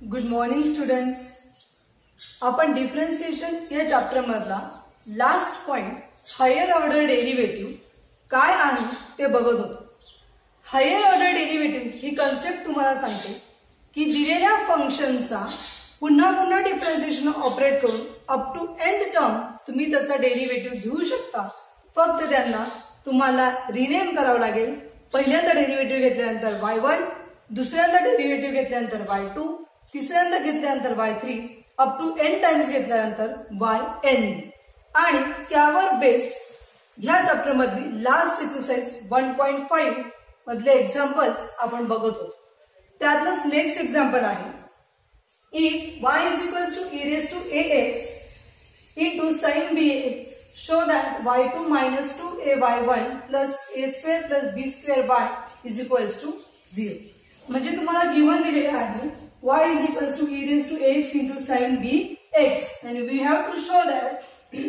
Good morning students. आपण differentiation या chapter मधला last point higher order derivative काय आहे ते बघत होतो. हायर ऑर्डर डेरिव्हेटिव्ह ही कन्सेप्ट तुम्हाला सांगते की दिलेल्या फंक्शनचा पुन्हा पुन्हा डिफरन्शिएशन ऑपरेट करून अप टू एंड टर्म तुम्ही त्याचा डेरिव्हेटिव्ह घेऊ शकता. फक्त त्यांना तुम्हाला रिनेम करावं लागेल. पहिल्यांदा डेरिव्हेटिव्ह घेतल्यानंतर y1, दुसऱ्यांदा डेरिव्हेटिव्ह घेतल्यानंतर y2, तिसऱ्यांदा घेतल्यानंतर y3, up to n times घेतल्यानंतर yn आणि त्यावर बेस्ड ह्या चॅप्टर मधली लास्ट एक्सरसाइज 1.5 मधले एक्झाम्पल्स आपण बघत होतो. त्यातलंच नेक्स्ट एक्झाम्पल आहे if y is equals to e raised to ax into sin bx show that y2 minus 2ay1 plus a square plus b square y is equals to 0. म्हणजे तुम्हाला given दिलेलं आहे y is equals to e raised to ax into sin bx and we have to show that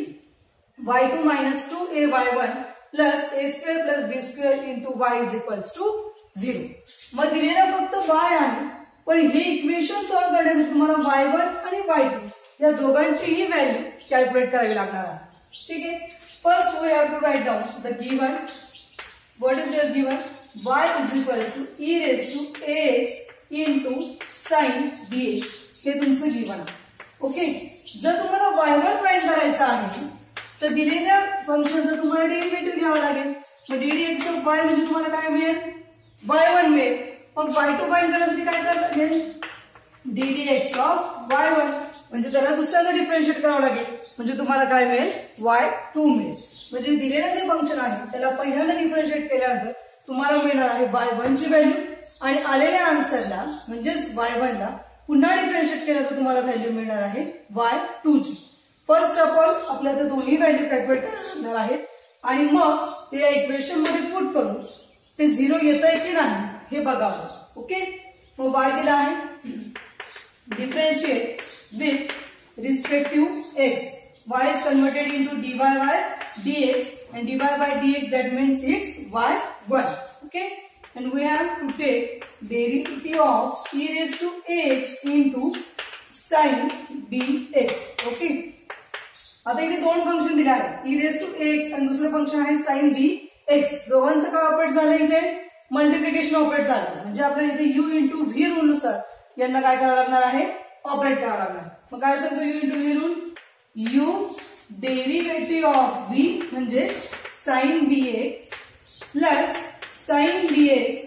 y2 minus 2ay1 plus a square plus b square into y is equals to 0. मग दिलेला फक्त y आहे, पण हे equation solve करण्यासाठी तुम्हाला y1 आणि y2 या दोघांचीही व्हॅल्यू कॅल्क्युलेट करावी लागणार आहे. ठीक आहे. First we have to write down the given. What is your given? y is equals to e raised to ax into sin bx हे तुमचं गिवन आहे. ओके. जर तुम्हाला y1 फाइंड करायचं आहे तर दिलेल्या फंक्शनचं तुम्हाला डेरिव्हेटिव्ह घ्यावं लागेल. मग ddx ऑफ y म्हणजे तुम्हाला काय मिळेल? y1 मिळेल. मग y2 फाइंड करण्यासाठी काय करावं लागेल? ddx ऑफ y1 म्हणजे त्याला दुसऱ्यांदा डिफरन्शिएट करावं लागेल. म्हणजे तुम्हाला काय मिळेल? y2 मिळेल. म्हणजे दिलेलं जे फंक्शन आहे त्याला पहिल्यांदा डिफरन्शिएट केल्यानंतर तुम्हाला मिळणार आहे y1 ची व्हॅल्यू आणि आलेल्या आन्सरला म्हणजेच y1 ला पुन्हा डिफरन्शिएट केलं तर तुम्हाला व्हॅल्यू मिळणार आहे y2 ची. फर्स्ट ऑफ ऑल आपल्याला दोन्ही व्हॅल्यू कॅल्क्युलेट करणार आहेत आणि मग ते या इक्वेशन मध्ये पुट करून ते 0 येतंय की नाही हे बघावं. ओके. मग y दिला आहे differentiate with respect to x. Y is converted into dy by dx and dy by dx that means it's y1. Okay. And we have to take derivative of e raised to ax into sin bx. Okay. आता इथे दोन function दिले आहेत e raised to ax आणि दुसरं function आहे sin bx. दोघांचं काय ऑपरेट झालं? इथे मल्टिप्लिकेशन ऑपरेट झालं. म्हणजे आपल्याला इथे u into v रूल नुसार यांना काय करावं लागणार आहे? ऑपरेट करावं लागणार. मग काय सांगतो u into v rule? u derivative of v म्हणजे sin bx plus sin bx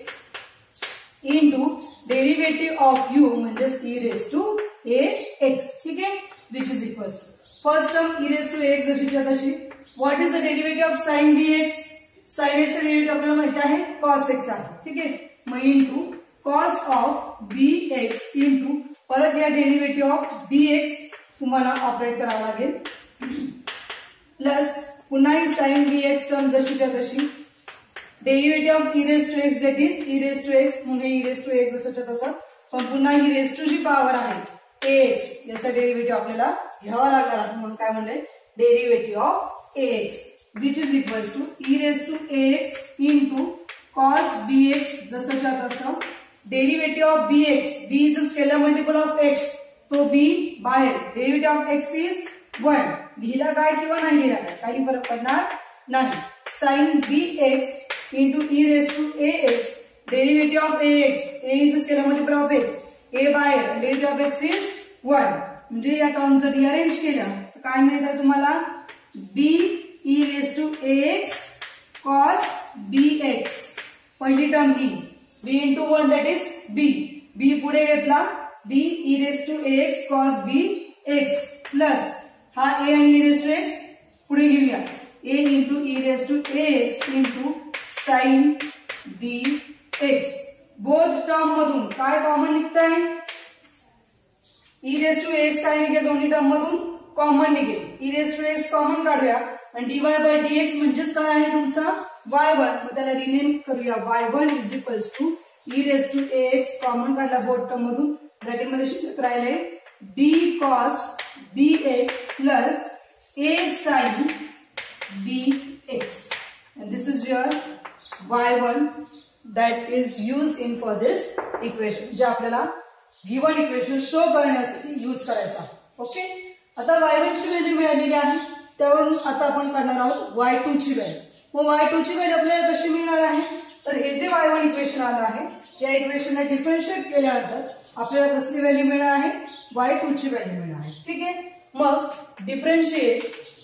into derivative of u म्हणजे e raised to ax. ठीक आहे. Which is equal to first term e raised to ax जशीच्या तशी. What is the derivative of sin bx? sin x चा derivative आपल्याला माहिती आहे cos x आहे. ठीक आहे. मग into cos of bx into परत या डेरिव्हेटिव्ह ऑफ dx तुम्हाला ऑपरेट करावं लागेल प्लस पुन्हा ही sin bx टर्म जशीच्या तशी derivative of e raised to x that is e raised to x म्हणजे e raised to x जसंच्या तसं. पण पुन्हा e raised to जी पॉवर आहे ax याचा डेरिव्हेटिव्ह आपल्याला घ्यावा लागणार आहे. म्हणून काय म्हणले? Derivative of ax which is equals to e raised to ax into cos bx जसंच्या तसं derivative of bx. b is a scalar multiple of x. तो b बाहेर. Derivative of x is 1. लिहिला काय किंवा नाही लिहिला काय काही फरक पडणार नाही. sin bx into e raised to ax derivative of ax. a is a scalar multiple of x. a बाहेर. Derivative of x is 1. म्हणजे या टर्म जर रिअरेंज केल्या तर काय मिळतं तुम्हाला? b e raised to ax cos bx. पहिली टर्म ही b into 1 that is b. b पुढे घेतला b e raised to ax cos bx plus हा a आणि e raised to x पुढे घेऊया a into e raised to ax into sin bx. Both term मधून काय common निघतंय? e raised to ax काय निघेल? दोन्ही टर्म मधून कॉमन निघेल. e raised to x common काढूया आणि dy by dx म्हणजेच काय आहे तुमचा y1. मग त्याला रिनेम करूया y1 is equals to e raised to ax common काढला बोथ टर्म मधून. ब्रॅकेट मध्ये शिल्लक राहिले b cos bx plus a sin bx and this is your y1 that is used in for this equation जे आपल्याला given equation show करण्यासाठी use करायचा. Okay, आता y1 ची व्हॅल्यू मिळालेली आहे, त्यावरून आता आपण काढणार आहोत y2 ची व्हॅल्यू. मग y2 ची व्हॅल्यू आपल्याला कशी मिळणार आहे, तर हे जे y1 इक्वेशन आलं आहे या इक्वेशनला डिफरन्शिएट केल्यानंतर आपल्याला कसली व्हॅल्यू मिळणार आहे, y2 ची व्हॅल्यू मिळणार आहे. ठीक आहे, मग differentiate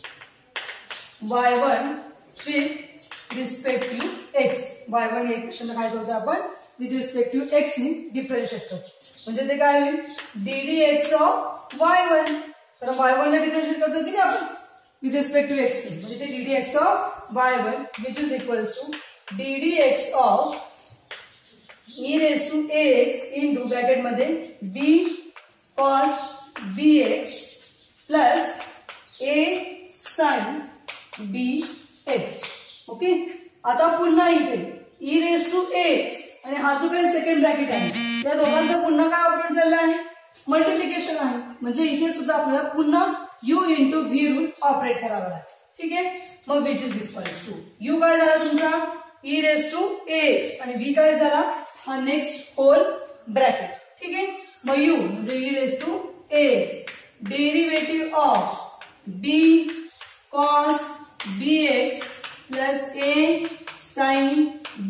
y1 with respect to x. y1 या इक्वेशनला काय करतो आपण, विथ रिस्पेक्ट टू x ने डिफरन्शिएट करतो. म्हणजे ते काय होईल, ddx ऑफ y1. तर y1 ला डिफरन्शिएट करतो की नाही आपण विथ रिस्पेक्ट टू x, म्हणजे ते ddx of y1 which is equals to ddx of e raise to ax into bracket मध्ये b cos bx plus a sin bx. Okay, आता पुन्हा इथे e रेज टू ax आणि हा जो काही सेकंड ब्रॅकेट आहे त्या दोघांचा पुन्हा काय ऑपरेट झाला आहे, मल्टिप्लिकेशन आहे. म्हणजे इथे सुद्धा आपल्याला पुन्हा u into v rule operate करावा लागेल. ठीक आहे, मग which is equals to u काय झाला तुमचा e रेज टू ax आणि v काय झाला हा नेक्स्ट होल ब्रॅकेट. ठीक आहे, मग u म्हणजे e raise to ax derivative of b cos bx plus a sin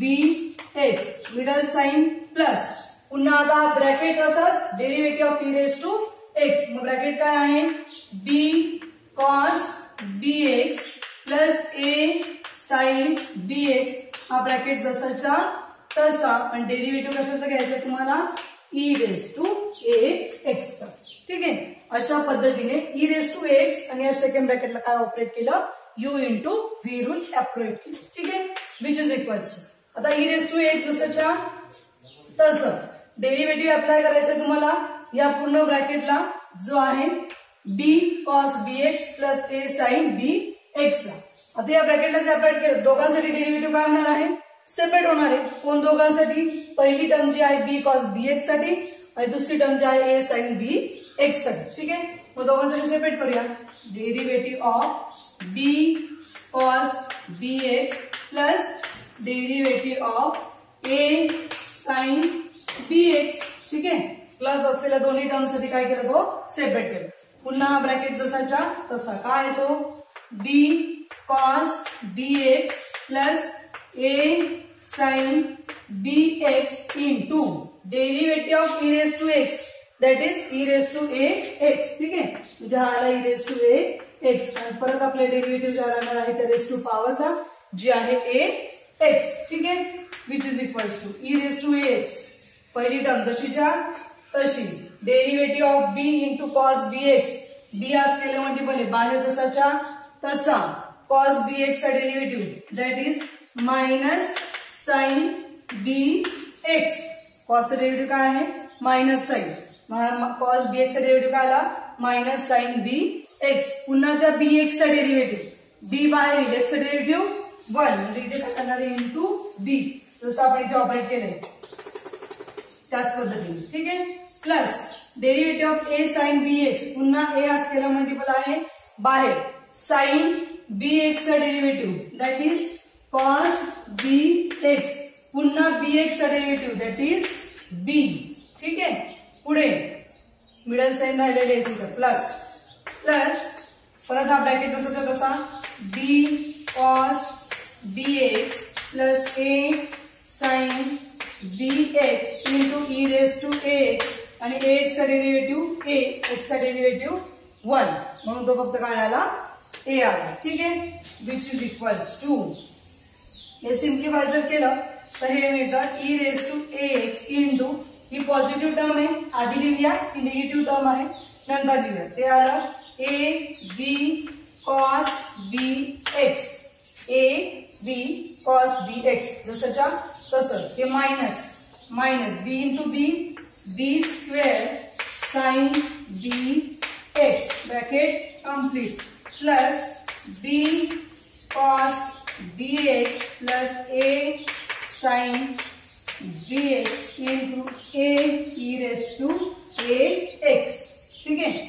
bx middle sign plus पुन्हा आता ब्रॅकेट तसंच derivative of e raise to x. मग ब्रॅकेट काय आहे, b cos bx plus a sin bx. हा bracket जसाच्या तसा आणि डेरिव्हेटिव्ह कशाचा घ्यायचा तुम्हाला, e रेज टू ax. ठीक आहे, अशा पद्धतीने e रेज टू ax आणि या सेकंड ब्रॅकेटला काय ऑपरेट केलं, u into v rule apply केलं. ठीक आहे, विच इज इक्वल्स टू आता e रेज टू ax जसाच्या तसं डेरिव्हेटिव्ह अप्लाय करायचं तुम्हाला या पूर्ण ब्रॅकेटला जो आहे b cos bx plus a sin bx ला. आता या ब्रॅकेटला जे अप्लाय केलं दोघांसाठी डेरिव्हेटिव्ह काय होणार आहे, सेपरेट होणार आहे. कोण दोघांसाठी, पहिली टर्म जी आहे b cos bx साठी आणि दुसरी टर्म जी आहे a sin bx साठी. ठीक आहे, मग दोघांसाठी सेपरेट करूया. Derivative of b cos bx plus derivative of a sin bx. ठीक आहे, प्लस असलेल्या दोन्ही टर्म साठी काय केलं, तो सेपरेट केलं. पुन्हा हा ब्रॅकेट जसाच्या तसा काय तो b cos bx plus a sin bx into derivative of e raise to x that is e raise to ax. ठीक आहे, म्हणजे हा आला e रेज टू ax आणि परत आपल्या डेरिव्हेटिव्ह काय राहणार आहे त्या रेज टू पॉवरचा जी आहे ax. ठीक आहे, which is equals to e raise to ax पहिली टर्म जशीच्या तशी derivative of b into cos bx. b असलेले मल्टिपल आहे बाहेर जसाच्या तसा कॉस bx चा derivative that is minus sine bx. Cos चा डेरिव्हेटिव्ह काय आहे, मायनस साइन. कॉस bx चा डेरिव्हेटिव्ह काय आला, मायनस साइन bx. पुन्हा त्या bx चा डेरिव्हेटिव्ह b बाहेर येईल, x चा डेरिव्हेटिव्ह 1 म्हणजे इथे काय करणार आहे इंटू b जसं आपण इथे ऑपरेट केलंय त्याच पद्धतीने. ठीक आहे, plus derivative of a sin bx पुन्हा a असलेला मल्टिपल आहे बाहेर sin bx चा derivative that is cos bx पुन्हा bx चा डेरिव्हेटिव्ह दॅट इज b. ठीक आहे, पुढे मिडल साइन राहिलेले इथे प्लस प्लस परत हा ब्रॅकेट जसाचा तसा b cos bx plus a sin bx into e raise to ax आणि ax चा डेरिव्हेटिव्ह a, x चा डेरिव्हेटिव्ह 1 म्हणून तो फक्त काय आला a आला. ठीक आहे, विच इज इक्वल्स टू हे सिम्प्लिफाय जर केलं तर हे मिळतं e raise to ax into ही पॉझिटिव्ह टर्म आहे आधी लिहूया, ही निगेटिव्ह टर्म आहे नंतर लिहूया. ते आलं a b cos bx a b cos bx जसंच्या तसं हे minus minus b into b b square sine bx bracket complete plus b cos bx plus a sin bx into a e raise to ax. ठीक आहे,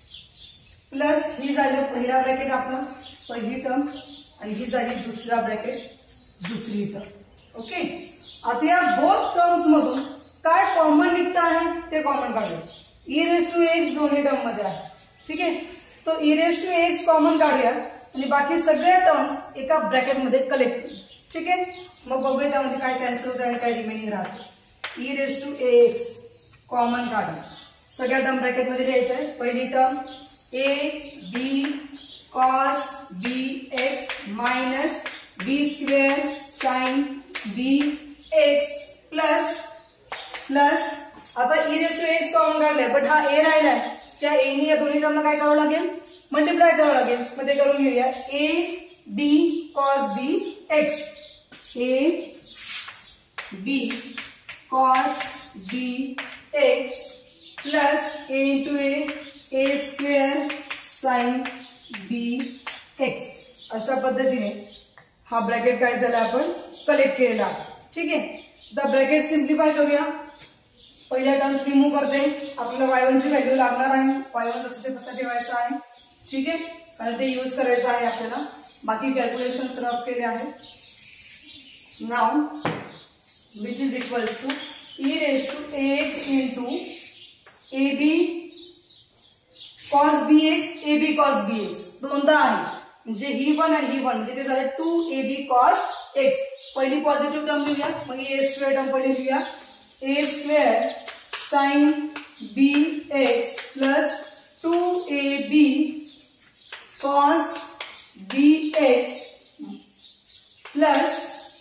plus ही झालं पहिला bracket आपला पहिली term आणि ही झाली दुसरा ब्रॅकेट दुसरी टर्म. ओके, आता या बोथ टर्म्स मधून काय कॉमन निघतं आहे ते कॉमन काढूया. ई रेस टू एक्स दोन्ही टर्म मध्ये आहे. ठीक आहे, तो e raise to x common काढूया आणि बाकी सगळ्या टर्म्स एका ब्रॅकेटमध्ये कलेक्ट करू. ठीक आहे, मग बघूया त्यामध्ये काय कॅन्सल होतं आणि काय रिमेनिंग राहतं. E raise to x common काढूया. सगळ्या टर्म ब्रॅकेटमध्ये लिहायच्या आहे. पहिली term a b cos b x minus b square sine b x plus plus आता e raise to x common काढलाय, बट हा ए राहिलाय. त्या एनी या दोन्ही टर्मला काय करावं लागेल, मल्टिप्लाय करावं लागेल. मग ते करून घेऊया. A b cos b x, a b cos b x plus a into a square sine b x. अशा पद्धतीने हा ब्रॅकेट काय झाला आपण कलेक्ट केलेला आहे. ठीक आहे, द ब्रॅकेट सिम्प्लिफाय करूया. पहिल्या टर्म्स रिमूव्ह करते. आपल्याला y1 ची व्हॅल्यू लागणार आहे. y1 जसं ते तसं ठेवायचं आहे. ठीक आहे, कारण ते यूज करायचं आहे आपल्याला. बाकी कॅल्क्युलेशन रफ केले आहेत. Now which is equals to e raise to ax into a b cos b x a b cos b x दोनदा आहे. म्हणजे ही वन आणि ही वन म्हणजे ते झालं 2ab cos x. पहिली पॉझिटिव्ह टर्म लिहूया. मग ए स्क्वेअर टर्म पहिली लिहूया. A square sine b x plus 2ab cos b x plus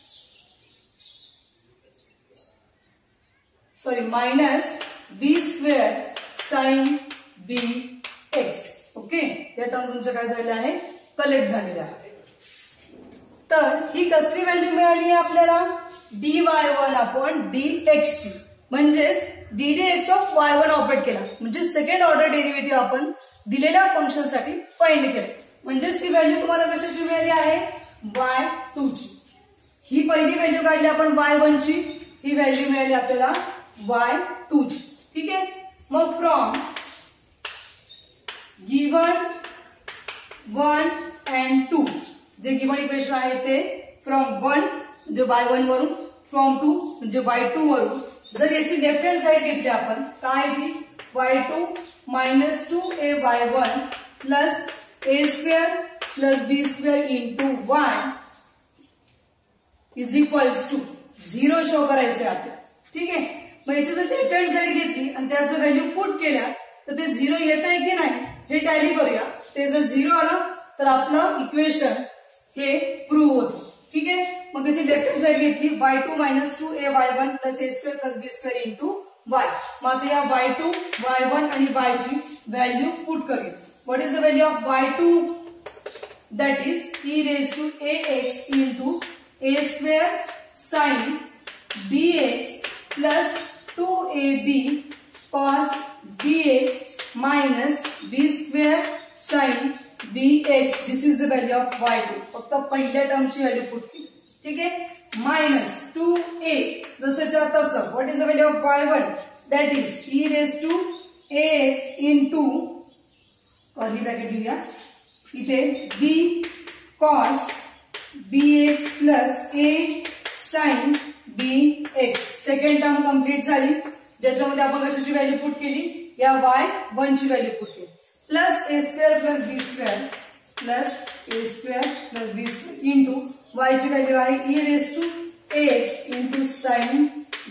minus b square sine b x. Okay, या टर्म तुमचं काय झालेलं आहे कलेक्ट झालेलं आहे. तर ही कसली व्हॅल्यू मिळाली आहे आपल्याला dy1 अपॉन dx ची. म्हणजेच ddx ऑफ y1 ऑपरेट केला. म्हणजे सेकंड ऑर्डर डेरिव्हेटिव्ह आपण दिलेल्या फंक्शन साठी फाइंड केलं. म्हणजेच ती व्हॅल्यू तुम्हाला कशाची मिळाली आहे y2 ची. ही पहिली व्हॅल्यू काढली आपण y1 ची. ही व्हॅल्यू मिळाली आपल्याला y2 ची. ठीक आहे, मग फ्रॉम गिवन 1 and 2 जे गिवन इक्वेशन आहे ते फ्रॉम 1 म्हणजे y1 वरून, फ्रॉम 2 म्हणजे y2 वरून जर याची लेफ्ट हँड साइड घेतली आपण काय ती y2 minus 2ay1 plus a square plus b square into 1 is equals to 0 show करायचे आपल्याला. ठीक आहे, मग याची जर लेफ्ट हँड साइड घेतली आणि त्याचं व्हॅल्यू पुट केल्या तर ते 0 येत आहे की नाही हे टॅली करूया. ते जर 0 आलं तर आपलं इक्वेशन हे प्रूव्ह होतं. ठीक आहे, मग त्याची लेफ्ट हँड साइड घेतली y2 minus 2ay1 plus a square plus b square into y. मग आता या y2 y1 आणि y ची व्हॅल्यू पुट करूया. What is the value of y2 that is e raise to ax into a square sine bx plus 2ab cos bx minus b square sine bx. This is the value of y2. फक्त पहिल्या टर्मची value put केली. ठीक आहे, minus 2a जसंच्या तसं. What is the value of y1 that is e raise to ax into curly bracket लिहूया इथे b cos bx plus a sine bx. Second term complete झाली ज्याच्यामध्ये आपण कशाची व्हॅल्यू पुट केली या y1 ची व्हॅल्यू पुट केली plus a square plus b square plus a square plus b square into y ची व्हॅल्यू आहे e raise to ax into sine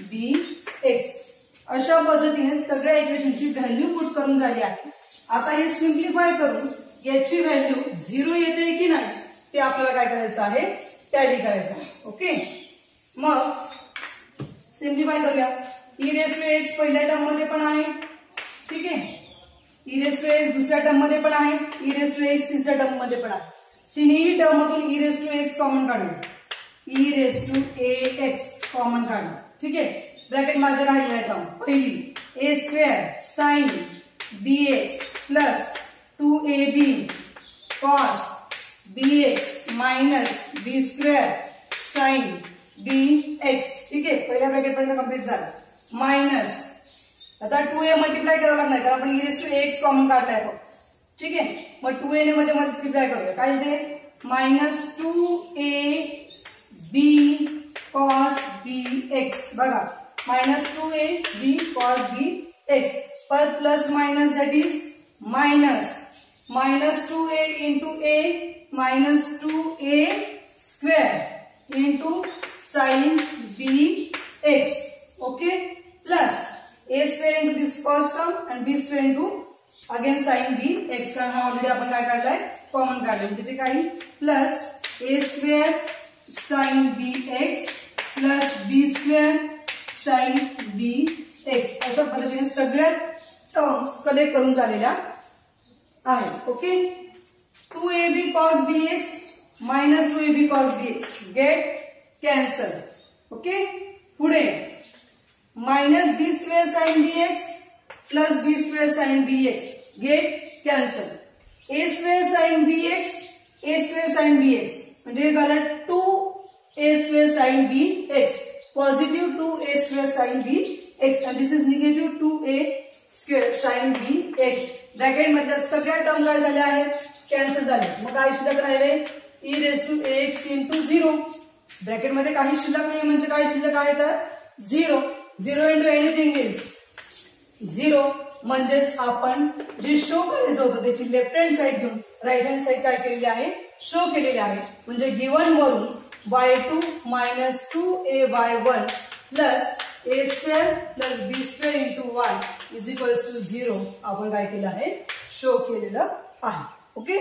bx. अशा पद्धतीने सगळ्या इक्वेशनची व्हॅल्यू पुट करून झाली आहे. आता हे सिम्प्लिफाय करून याची व्हॅल्यू 0 येते की नाही ते आपल्याला काय करायचं आहे टॅली करायचं आहे. ओके, मग सिम्प्लिफाय करूया. ई रेज टू एक्स पहिल्या टर्म मध्ये पण आहे. ठीक आहे, ई रेज टू एक्स दुसऱ्या टर्म मध्ये पण आहे. ई रेज टू एक्स तिसऱ्या टर्म मध्ये पण आहे. तिन्ही टर्म मधून e raise to x common काढूया. E raise to x common काढूया. ठीक आहे, ब्रॅकेट मध्ये राहिलेल्या टर्म पहिली a square sine bx plus 2ab cos bx minus b square sine bx. ठीक आहे, पहिल्या ब्रॅकेट पर्यंत कंप्लीट झालं. मायनस आता 2a मल्टिप्लाय करावं लागणार कारण आपण e raise to x common काढलाय फक्त. ठीक आहे, मग 2a ने मध्ये मल्टिप्लाय करूया. काय येते मायनस 2ab cos bx. बघा minus 2ab cos bx पर plus minus that is minus 2a into a minus 2a square into sin bx, okay, plus a square into this first term and b square into again sin bx, कारण हा already आपण काय काढलाय common काढलाय, म्हणजे ते काही plus a square sin bx plus b square sin bx अशा पद्धतीने सगळ्या टर्म्स कलेक्ट करून झालेल्या आहे. Okay, 2ab cos bx minus 2ab cos bx get cancel. Okay, पुढे minus b square sin bx plus b square sin bx get cancel. a square sin bx a square sin bx म्हणजे झालं 2a square sin bx, positive 2a square sin bx and this is negative 2a square sin bx. Bracket मधल्या सगळ्या term काय झाल्या आहेत, cancel झाले. मग काय शिल्लक राहिले, e raised to ax into 0. Bracket मध्ये काही शिल्लक नाही म्हणजे काय शिल्लक आहे तर 0. 0 into anything is 0. म्हणजेच आपण जे शो करायचं होतं त्याची लेफ्ट हँड साइड घेऊन राईट हँड साइड काय केलेली आहे, शो केलेली आहे. म्हणजे गिवन वरून y2 minus 2ay1 plus a square plus b square into 1 is equals to 0 आपण काय केलं आहे, शो केलेलं आहे. Okay,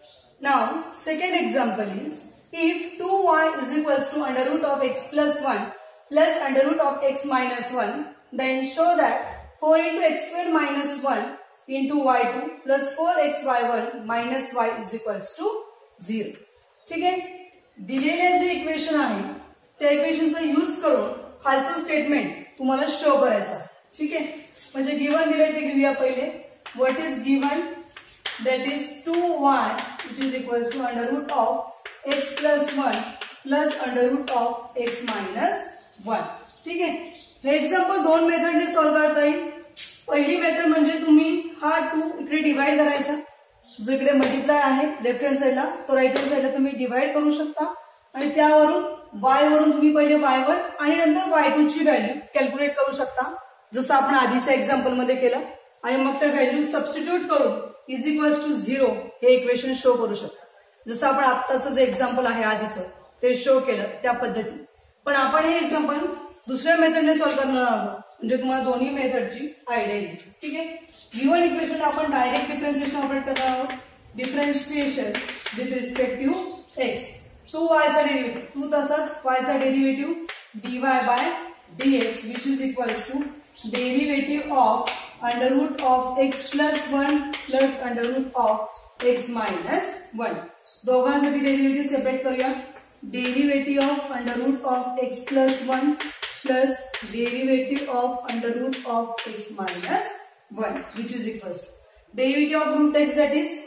now second example is if 2y is equals to under root of x plus 1 plus under root of x minus 1 then show that 4 into x square minus 1 into y2 plus 4xy1 minus y is equals to 0. ठीक आहे, दिलेले जे equation आहे त्या इक्वेशनचा use करून खालचं statement तुम्हाला show करायचं. ठीक आहे, म्हणजे गिवन दिले ते घेऊया पहिले. What is given, that is 2y which is equals to under root of x plus 1 plus under root of x minus 1. ठीक आहे, हे एक्झाम्पल दोन मेथडने सॉल्व्ह करता येईल. पहिली मेथड म्हणजे तुम्ही हा 2 इकडे डिवाइड करायचा, जो इकडे मल्टिप्लाय आहे लेफ्ट हँड साइडला तो राईट हँड साइडला तुम्ही डिवाइड करू शकता आणि त्यावरून y वरून तुम्ही पहिले y1 आणि नंतर y2 ची व्हॅल्यू कॅल्क्युलेट करू शकता जसं आपण आधीच्या एक्झाम्पल मध्ये केलं आणि मग त्या व्हॅल्यू सबस्टिट्यूट करून इज इक्वल्स टू 0 हे इक्वेशन शो करू शकता. जसं आपण आत्ताचं जे एक्झाम्पल आहे आधीचं ते शो केलं त्या पद्धतीने. पण आपण हे एक्झाम्पल दुसऱ्या मेथडने सॉल्व्ह करणार आहोत म्हणजे तुम्हाला दोन्ही मेथडची आयडिया येईल. ठीक आहे, गिवन इक्वेशन आपण डायरेक्ट डिफरन्शिएशन ऑपरेट करणार आहोत. Differentiation with respect to x, 2y चा डेरिव्हेटिव्ह 2 तसाच y चा derivative dy by dx which is equals to derivative of under root of x plus 1 plus under root of x minus 1. दोघांसाठी derivative separate करूया. Derivative of under root of x plus 1 plus derivative of under root of x minus 1 which is equals to derivative of root x that is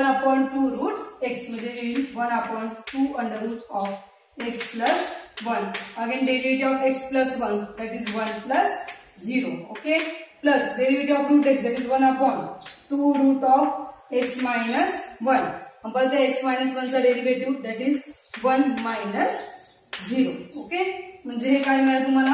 1/2 root x म्हणजे येईल 1/2 under root of x plus 1. Again derivative of x plus 1 that is 1 plus 0. Okay, plus derivative of root x that is 1/2 root of x minus 1. आपण त्या x minus 1 चा derivative that is 1 minus 0. Okay, म्हणजे हे काय मिळालं तुम्हाला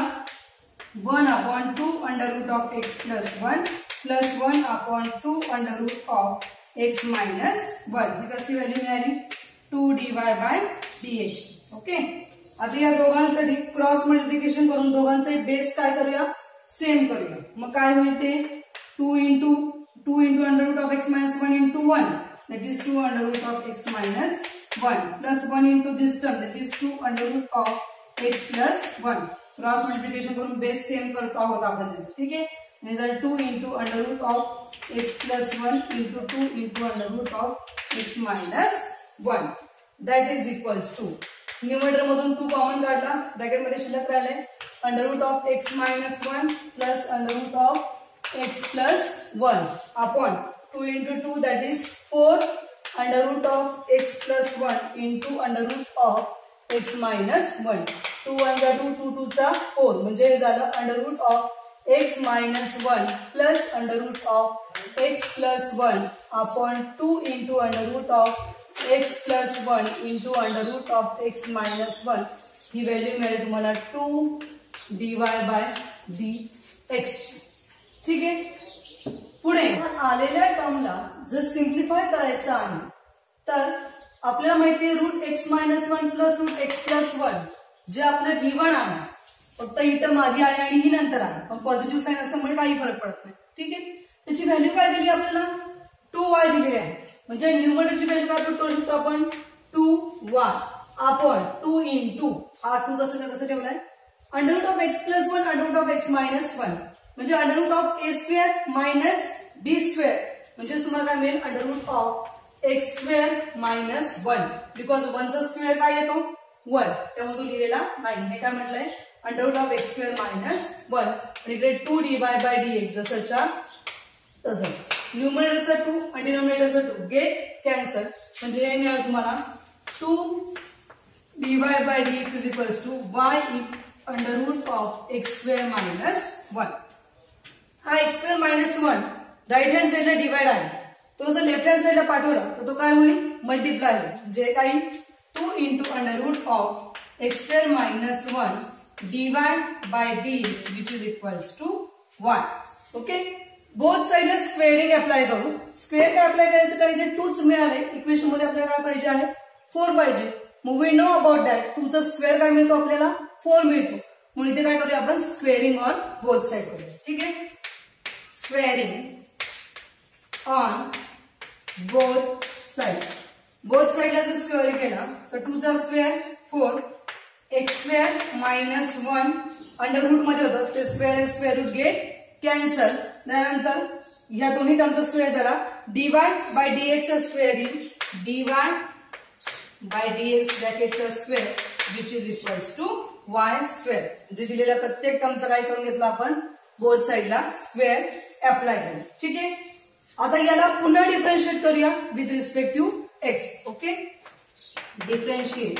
1/2 under root of x plus 1 plus 1/2 under root of x minus 1 ही कसली व्हॅल्यू मिळाली 2 dy बाय dx. ओके, आता या दोघांसाठी क्रॉस मल्टिप्लिकेशन करून दोघांचे बेस काय करूया, सेम करूया. मग काय होईल ते 2 into under root of x minus 1 into 1 that is 2 under root of x minus 1 plus 1 into this term that is 2 under root of x plus 1. Cross multiplication करून बेस सेम करतो आहोत आपण. ठीक आहे, आणि जर 2 into under root of x plus 1 into 2 into under root of x minus 1 that is equals to numerator मधून 2 common काढला, ब्रॅकेट मध्ये शिल्लक राहिले under root of x minus 1 plus under root of x plus 1 upon 2 into 2 that is 4 under root of x plus 1 into under root of x minus 1. 2 1 जा 2 2 2 चा 4 म्हणजे हे झालं under root of x minus 1 plus under root of x plus 1 upon 2 into under root of x plus 1 into under root of x minus 1 ही value मिळेल तुम्हाला 2 dy by D x. ठीक आहे. पुढे आलेल्या टर्मला जर सिम्प्लिफाय करायचं आहे तर आपल्याला माहिती आहे root x minus 1 plus root x plus 1 जे आपलं गिवन आहे. फक्त ही टर्म आधी आहे आणि ही नंतर आहे, पण पॉझिटिव्ह साइन असल्यामुळे काही फरक पडत नाही. ठीक आहे. त्याची व्हॅल्यू काय दिली आपल्याला 2y दिलेली आहे. म्हणजे न्यूमरेटरची व्हॅल्यू काय करू शकतो आपण 2y आपण 2 into हा 2 तसं ठेवलाय. Under root of x plus 1 under root of x minus 1 म्हणजे under root of a square minus b square म्हणजे तुम्हाला काय मिळेल under root of x square minus 1 because 1 चा स्क्वेअर काय येतो 1 त्यामुळे तो लिहिलेला नाही. हे काय म्हटलंय under root of x square minus 1 आणि इकडे 2 dy बाय dx जसंच्या तसं. न्यूमरेटरचा 2 आणि डिनॉमिनेटरचा 2 गेट कॅन्सल म्हणजे हे मिळालं तुम्हाला 2 dy by dx is equals to y under root of x square minus 1. हा x square minus 1 right hand साईडला डिवाइड आहे. तो जर लेफ्ट हँड साईडला पाठवला तर तो काय होईल मल्टिप्लाय होईल. जे काही 2 into under root of x square minus 1 dy by dx which is equals to 1. Okay. Both साईडला स्क्वेअरिंग अप्लाय करू. स्क्वेअर काय अप्लाय करायचं कारण इथे 2च मिळाले. इक्वेशन मध्ये आपल्याला काय पाहिजे आहे 4 पाहिजे. मग वी नो अबाउट दॅट 2 चा स्क्वेअर काय मिळतो आपल्याला 4 मिळतो. म्हणून इथे काय करूया आपण स्क्वेअरिंग ऑन बोथ साइड करूया. ठीक आहे. Squaring on both side. बोथ साइडला जर स्क्वेअर केला तर 2 चा square 4 x square minus 1 under root मध्ये होतं ते square square root get cancel. त्यानंतर ह्या दोन्ही टर्मचा स्क्वेअर झाला dy बाय dx चा स्क्वेअर येईल dy बाय dx ब्रॅकेटचा square which is equals to y square. म्हणजे दिलेल्या प्रत्येक टर्मचा काय करून घेतला आपण बोथ साइडला स्क्वेअर अप्लाय केला. ठीक आहे. आता याला पुन्हा डिफरन्शिएट करूया with respect to x. Okay. Differentiate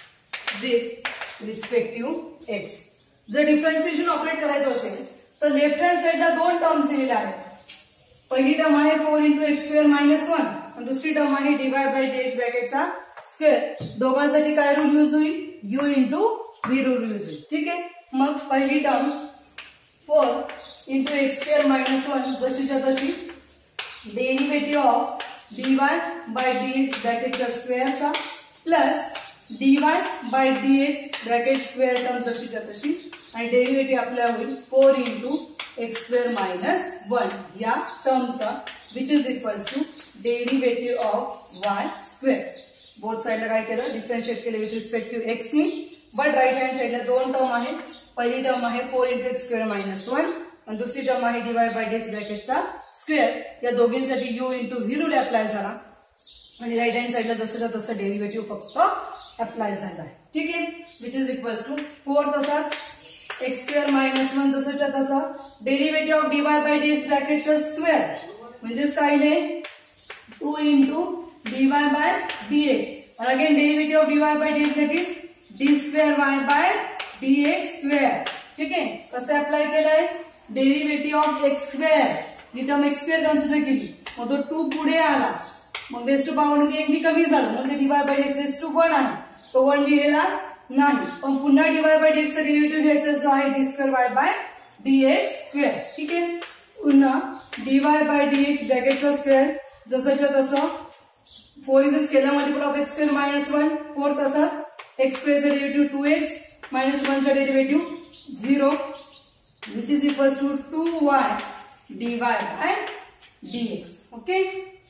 with respect to x. जर डिफरन्शिएशन ऑपरेट करायचं असेल तर लेफ्ट हँड साइडला 2 टर्म्स दिलेल्या आहेत. पहिली टर्म आहे 4 into एक्स स्क्वेअर मायनस 1 आणि दुसरी टर्म आहे dy बाय dx ब्रॅकेटचा स्क्वेअर. दोघांसाठी काय रूल यूज होईल u into v rule use होईल. ठीक आहे. मग पहिली term 4 into x square minus 1 जशीच्या तशी derivative of dy by dx ब्रॅकेटच्या स्क्वेअरचा plus dy by dx bracket square term जशीच्या तशी आणि डेरिव्हेटिव्ह आपल्याला होईल 4 into एक्स स्क्वेअर मायनस 1 या टर्मचा which is equals to derivative of y square. Both साइडला काय केलं डिफरन्शिएट केलं विथ रिस्पेक्ट टू एक्स नी. बट राईट हँड साइडला 2 टर्म आहे. पहिली टर्म आहे 4 into एक्स स्क्वेअर मायनस 1 आणि दुसरी टर्म आहे dy बाय dx ब्रॅकेटचा स्क्वेअर. या दोघींसाठी u into v rule apply झाला आणि राईट हँड साइडला जसं तसं डेरिव्हेटिव्ह फक्त अप्लाय झाला आहे. ठीक आहे. विच इज इक्वल्स टू 4 तसाच एक्स स्क्वेअर मायनस 1 जसंच्या तसं derivative of dy by dx ब्रॅकेटचा स्क्वेअर म्हणजेच काय आहे 2 into dy by dx and again derivative of dy by dx that is d square y by dx square. ठीक आहे. कसं अप्लाय केलंय डेरिव्हेटिव्ह ऑफ एक्स स्क्वेअर ही टर्म एक्स स्क्वेअर कन्सिडर केली मग तो 2 पुढे आला मग रेस टू पॉवर मध्ये 1 कमी झालं म्हणजे dy by dx raise to 1 आहे तो 1 लिहिलेला नाही. पण पुन्हा dy बाय dx चा डेरिव्हेटिव्ह घ्यायचा जो आहे d square y by dx square. ठीक आहे. पुन्हा dy बाय dx ब्रॅकेटचा स्क्वेअर जसंच्या तसं 4 is scalar multiple of x square minus 1 4 तसाच एक्स स्क्वेअरचा डेरिव्हेटिव्ह 2x मायनस 1 चा derivative 0 which is equals to 2y dy by dx. ओके.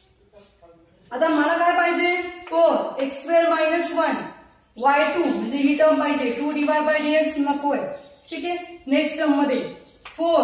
आता मला काय पाहिजे 4 एक्स स्क्वेअर मायनस 1 y2 म्हणजे ही टर्म पाहिजे 2 dy बाय dx नकोय. ठीक आहे. नेक्स्ट टर्म मध्ये 4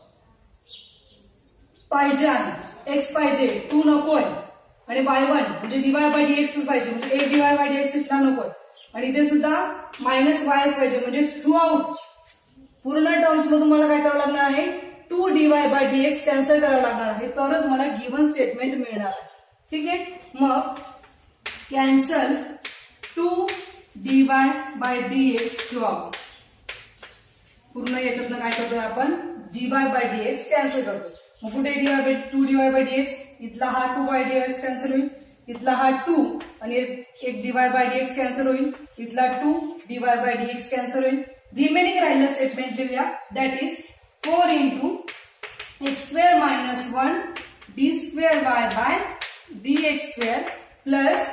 पाहिजे आहे x पाहिजे 2 नकोय आणि y1 म्हणजे dy बाय dx पाहिजे म्हणजे 8 dy बाय dx इथला नकोय आणि इथे सुद्धा मायनस y पाहिजे म्हणजे थ्रू आउट पूर्ण टर्म्स मधून मला काय करावं लागणार आहे 2 dy बाय dx कॅन्सल करावं लागणार आहे तरच मला गिव्हन स्टेटमेंट मिळणार आहे. ठीक आहे. मग cancel 2 dy by dx throughout पूर्ण याच्यातनं काय करतोय आपण dy बाय dx कॅन्सल करतो. मग कुठे 2 dy बाय dx इथला हा 2 बाय dx कॅन्सल होईल इथला हा 2 आणि एक dy बाय dx कॅन्सल होईल इथला 2 dy बाय dx कॅन्सल होईल रिमेनिंग राहिलेलं स्टेटमेंट लिहूया. That is 4 into x square minus 1 d square Y by dx square plus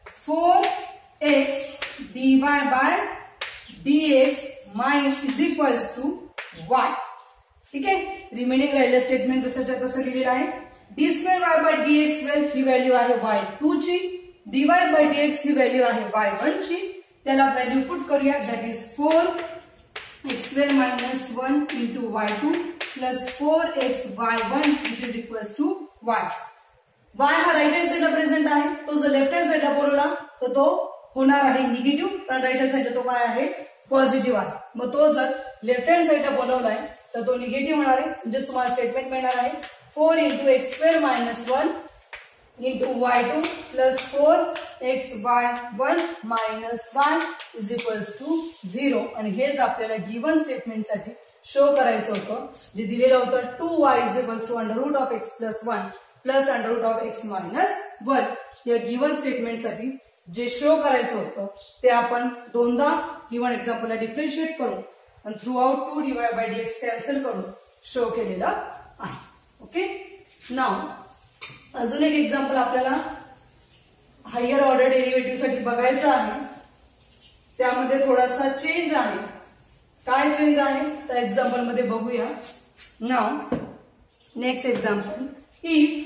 4x dy by dx is equals to y. ठीक आहे. Remaining राहिलेलं statement जसंच्या तसं लिहिलेलं आहे. D square Y by dx square ही व्हॅल्यू आहे y2 ची, dy बाय dx ही व्हॅल्यू आहे y1 ची. त्याला व्हॅल्यू पुट करूया. That is 4x square minus 1 into y2 plus 4x y1 which is equals to y. y हा right hand साइडला प्रेझेंट आहे. तो जर लेफ्ट हँड साइडला बोलवला तर तो होणार आहे निगेटिव्ह, कारण राईट हँड साइडला तो काय आहे पॉझिटिव्ह आहे. मग तो जर लेफ्ट हँड साइडला बोलवलाय तर तो निगेटिव्ह होणार आहे. म्हणजे तुम्हाला स्टेटमेंट मिळणार आहे 4 into x square minus 1 into y2 plus 4xy1 minus 1 is equals to 0. आणि हेच आपल्याला गिव्हन स्टेटमेंट साठी शो करायचं होतं, जे दिलेलं होतं 2y is equals to under root of x plus 1 plus under root of x minus 1. या गिव्हन स्टेटमेंट साठी जे शो करायचं होतं ते आपण दोनदा गिव्हन एक्झाम्पलला डिफरन्शिएट करून आणि throughout 2 dy by dx cancel करून शो केलेलं आहे. ओके. नाव अजून एक एक्झाम्पल आपल्याला हायर ऑर्डर डेरिव्हेटिव्ह साठी बघायचं आहे. त्यामध्ये थोडासा चेंज आहे. काय चेंज आहे त्या एक्झाम्पल मध्ये बघूया. Now next example, if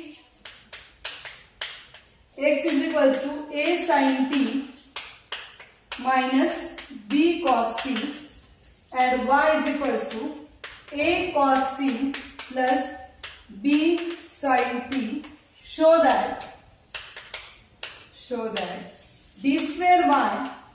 x is equals to a sin t minus b cos t and y is equals to a cos t plus b sin t, show that d square y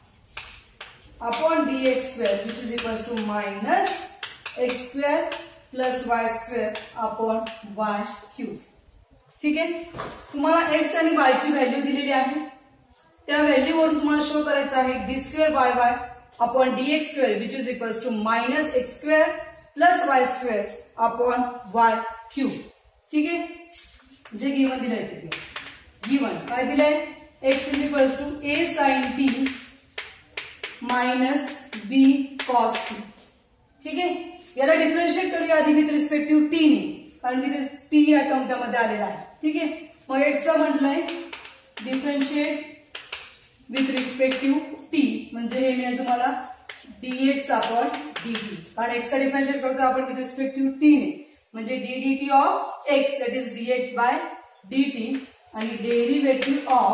upon dx square which is equals to minus x square plus y square upon y cube. ठीक आहे. तुम्हाला x आणि y ची value दिलेली आहे. त्या व्हॅल्यूवरून तुम्हाला show करायचं आहे d square y y upon dx square which is equals to minus x square plus Y square upon Y cube. ठीक आहे. जे गिव्हन दिलंय तिथे गिव्हन काय दिलंय, x is equals to a sin t minus b cos t. ठीक आहे. याला डिफरन्शिएट करूया आधी विथ रिस्पेक्टिव्ह t ने, कारण तिथे t या टर्म त्यामध्ये आलेला आहे. ठीक आहे. मग एक्सचा म्हटलंय डिफरन्शिएट विथ रिस्पेक्टिव्ह टी, म्हणजे हे मिळेल तुम्हाला dx अपॉन dt. कारण एक्सचा डिफरन्शिएट करतो आपण विथ रिस्पेक्टिव्ह टी ने, म्हणजे ddt of x that is dx by dt आणि derivative of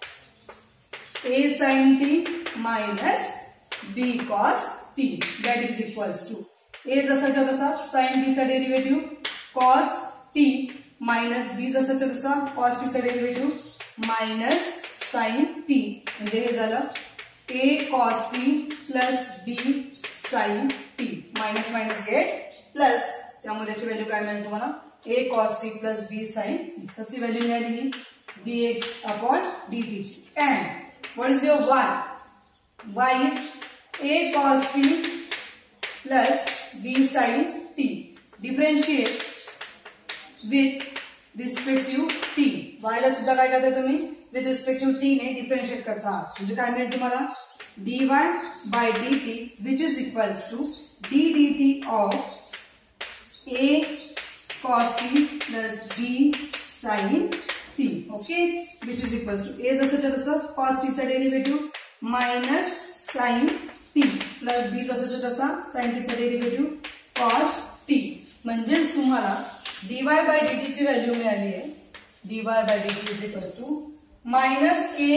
a sin t minus b cos t that is equals to a जसाच्या तसा sin t चा derivative cos t minus b जसाच्या तसा cos t चा derivative minus sin t, म्हणजे हे झालं a cos t plus b sin t. Minus minus get plus, त्यामुळे त्याची व्हॅल्यू काय मिळेल तुम्हाला a cos t plus b sin t. कसली व्हॅल्यू मिळाली dx अपॉन dt ची. And what is your y is a cos t plus b sin t. Differentiate with respective T. वायला सुद्धा काय करता तुम्ही विथ रिस्पेक्टिव्ह टी ने differentiate करता, म्हणजे काय मिळेल तुम्हाला dy by dt which is equals to d dt of a cos t plus b sin t. Okay. Which is equals to a जसंच्या तसं cos t चा derivative minus sin t plus b जसंच्या तसा sin t चा derivative cos t. म्हणजेच तुम्हाला dy by dt ची value मिळाली आहे dy by dt is equals to minus a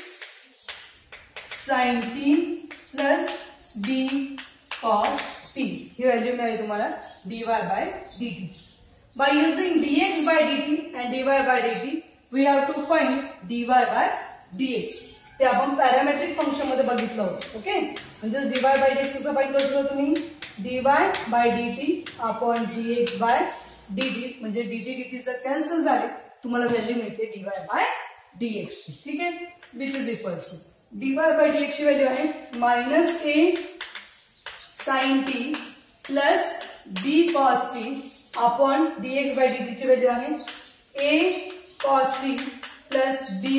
sin t plus b cos t. ही व्हॅल्यू मिळाली तुम्हाला dy by dt. By using dx by dt and dy by dt we have to find dy by dx. ते आपण parametric function मध्ये बघितलं होतं. Okay. म्हणजे dy by dx कसं फाइंड करू शकता तुम्ही dy by dt upon dx by dt, म्हणजे dt dt जर कॅन्सल झाले तुम्हाला व्हॅल्यू मिळते dy बाय dx. ठीक आहे. Which is equals to dy by dx ची व्हॅल्यू आहे minus a sin t plus b cos t upon dx by dt ची व्हॅल्यू आहे a cos t plus b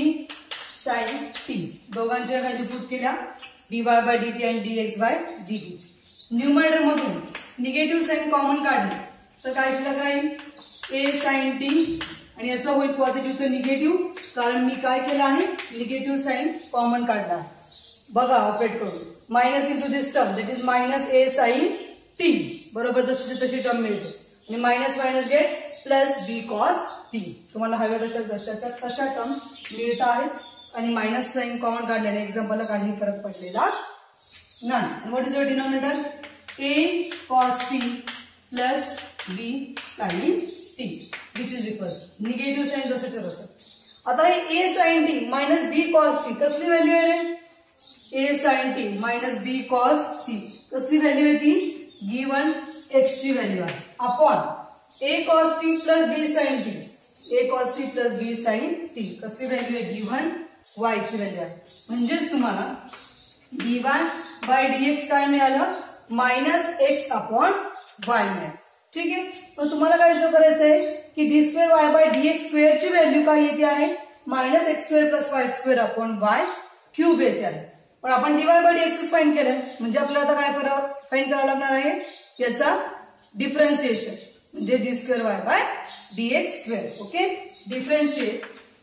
sin t. दोघांच्या value put केल्या dy by dt आणि dx by dt. Numerator मधून negative sign common काढले तर काय शिल्लक राहील ए साइन टी आणि याचा होईल पॉझिटिव्हचं निगेटिव्ह, कारण मी काय केलं आहे निगेटिव्ह साइन कॉमन काढला आहे. बघा ऑपरेट करून minus into this term that is minus A sine T, बरोबर जशी तशी टर्म मिळते आणि minus minus get plus B cos T. तुम्हाला हव्या तशा टर्म मिळत आहेत आणि मायनस साइन कॉमन काढल्याने एक्झाम्पलला काही फरक पडलेला नाही. What is your denominator A cos T plus B sine T which is equals to negative sign जसं तसं. आता हे A sine T minus B cos T कसली व्हॅल्यू आहे रे, A sine T minus B cos T कसली value आहे ती गिवन एक्स ची व्हॅल्यू आहे upon A cos T plus B sine T, A cos T plus B sine T कसली value आहे गिवन वाय ची व्हॅल्यू आहे. म्हणजेच तुम्हाला dy बाय dx काय मिळालं मायनस एक्स अपॉन वाय मिळालं. ठीक आहे, पण तुम्हाला काय शो करायचंय की D square Y by DX square ची व्हॅल्यू काय येते आहे minus x square plus Y square upon Y cube येते आहे. पण आपण dy बाय dx फाइंड केलं म्हणजे आपल्याला आता काय फाइंड करावं लागणार आहे याचा डिफरन्शिएशन म्हणजे D square Y by DX square. Okay, differentiate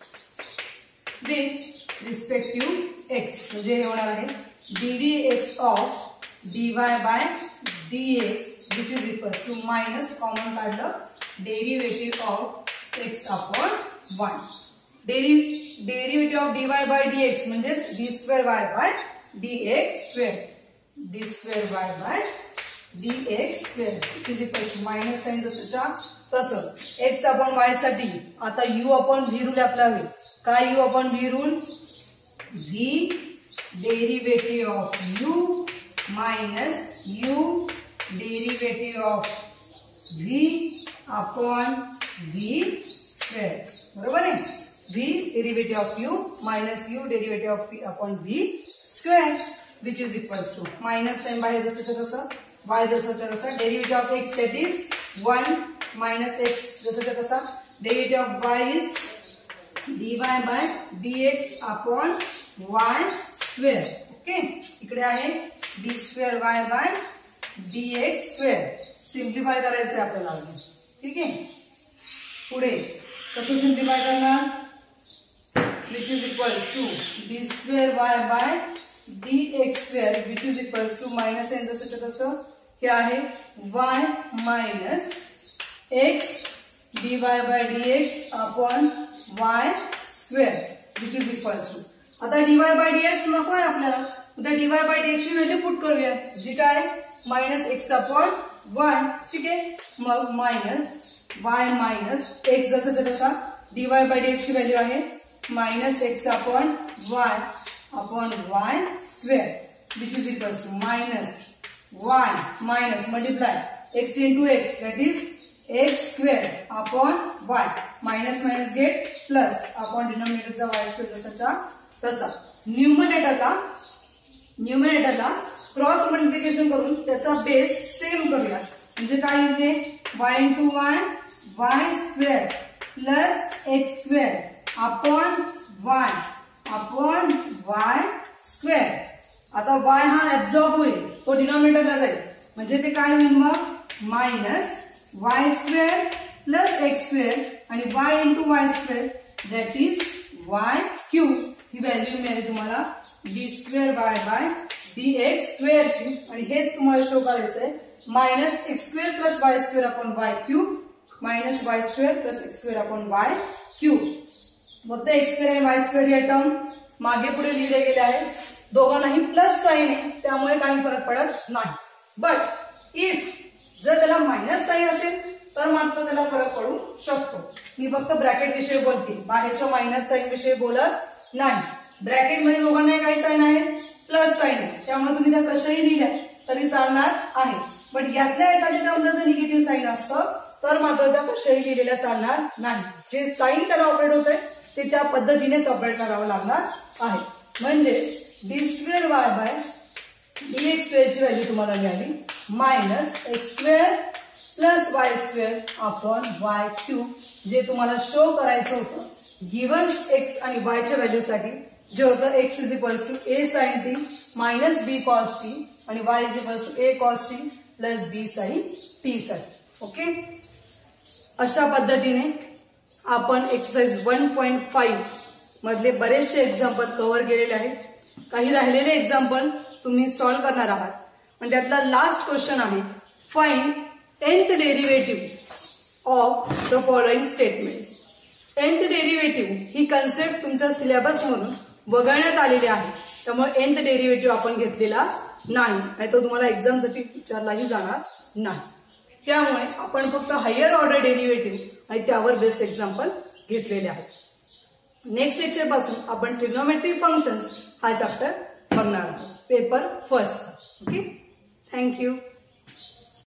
with respective X म्हणजे हे होणार आहे ddx of dy by dx which is equals to minus common काढलं derivative of x upon y. Derivative of dy by dx म्हणजे d square y by dx square, d square y by dx square which is equals to minus sine जसंच्या तसं x upon y साठी आता u upon v rule आपल्याला हवे. काय u upon v rule v derivative of u minus u derivative of v upon v square, बरोबर आहे. v derivative of u minus u derivative of v upon v square which is equals to minus sine by जसं तसं y जसं तसं derivative of x that is 1 minus x जसं तसं derivative of y is dy by dx upon y square. Okay, इकडे आहे d square y by dx square. Simplify करायचं आहे आपल्याला. ठीक आहे, पुढे कसं सिम्प्लिफाय करणार which is equals to d square y by dx square which is equals to minus sine जसं तसं हे आहे y minus x dy by dx upon y square which is equals to. आता dy बाय dx नको आहे आपल्याला, आता dy by dx ची व्हॅल्यू पुट करूया जी काय मायनस एक्स अपॉन 1. ठीक आहे, मग मायनस y मायनस एक्स जसं तसा dy बाय dx ची व्हॅल्यू आहे minus X upon y upon y square which is equals to minus y minus multiply X into X that is X square upon y minus minus get plus upon डिनॉमिनेटरचा y square जसाच्या तसा. न्यूमरेटरला cross multiplication करून त्याचा base same करूया म्हणजे काय येते y into Y Y square plus X square upon Y square. आता y हा ऍब्झॉर्ब होईल तो डिनॉमिनेटरला जाईल म्हणजे ते काय होईल मग minus Y square plus X square आणि y into Y square that is Y cube. ही व्हॅल्यू मिळाली तुम्हाला D square Y by dx स्क्वेअरची आणि हेच तुम्हाला शो करायचंय minus x square plus Y square upon Y cube minus Y square plus X square upon Y cube. फक्त X square आणि वाय स्क्वेअर या टर्म मागे पुढे लिहिले गेले आहेत, दोघांनाही प्लस साइन आहे त्यामुळे काही फरक पडत नाही. बट इफ जर त्याला मायनस साइन असेल तर मात्र त्याला फरक पडू शकतो. मी फक्त ब्रॅकेट विषयी बोलते, बाहेरच्या मायनस साइन विषयी बोलत नाही. ब्रॅकेट मध्ये दोघांनाही काही साइन आहेत प्लस साइन आहे त्यामुळे तुम्ही त्या कशाही लिहिल्या तरी चालणार आहे. बट यातल्या एखाद्या टर्मला जर निगेटिव्ह साइन असतं तर मात्र त्या कशाही लिहिलेल्या चालणार नाही. जे साइन त्याला ऑपरेट होत आहे ते त्या पद्धतीनेच ऑपरेट करावं लागणार आहे. म्हणजेच D square Y by dx स्क्वेअरची व्हॅल्यू तुम्हाला मिळाली minus x square plus Y square upon Y cube. जे तुम्हाला शो करायचं होतं गिव्हन एक्स आणि वायच्या व्हॅल्यूसाठी जे होतं X is equals to A sine T minus B cos T आणि y is equals to a cos t plus b sin t साठी. ओके, अशा पद्धतीने आपण एक्सरसाइज 1.5 मधले बरेचसे एक्झाम्पल कव्हर केलेले आहेत. काही राहिलेले एक्झाम्पल तुम्ही सॉल्व्ह करणार आहात. आणि त्यातला लास्ट क्वेश्चन आहे, find nth derivative of the following statements. nth derivative ही कन्सेप्ट तुमच्या सिलेबस मधून वगळण्यात आलेली आहे, त्यामुळे nth डेरिव्हेटिव्ह आपण घेतलेला नाही आणि तो तुम्हाला एक्झामसाठी विचारलाही जाणार नाही. त्यामुळे आपण फक्त हायर ऑर्डर डेरिव्हेटिव्ह आणि त्यावर बेस्ड एक्झाम्पल घेतलेले आहेत. नेक्स्ट लेक्चर पासून आपण ट्रिग्नोमेट्रिक फंक्शन्स हा चॅप्टर बघणार आहोत, पेपर फर्स्ट. Okay, thank you.